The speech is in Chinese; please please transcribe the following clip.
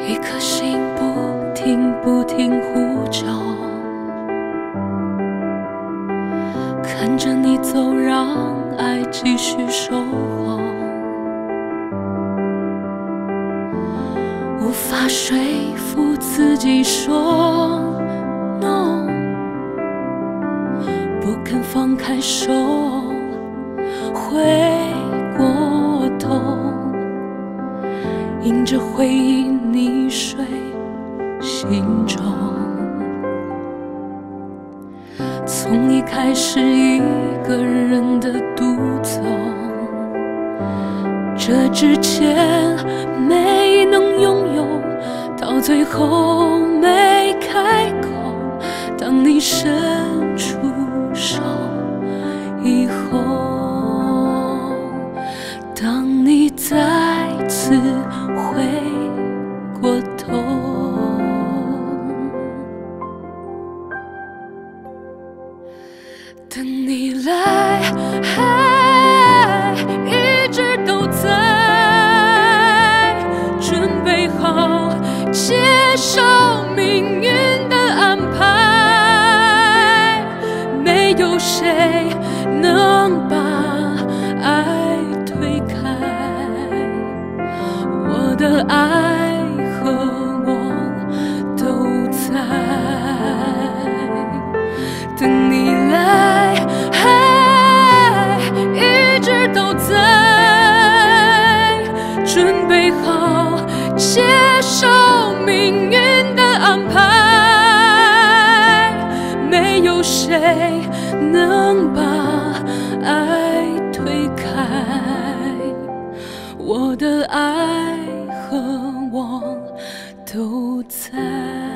一颗心不停呼叫，看着你走，让爱继续守候，无法说服自己说 no， 不肯放开手，回过头，迎着回忆溺水心中。从一开始一个人的独走，这之前没能拥有，到最后没开口。当你伸出手以后，当你再次回过头，等你来，一直都在，准备好接受命运的安排。没有谁能把爱推开，我的爱和我都在，等你来，一直都在，准备好接受命运的安排。没有谁能把爱推开，我的爱和我都在。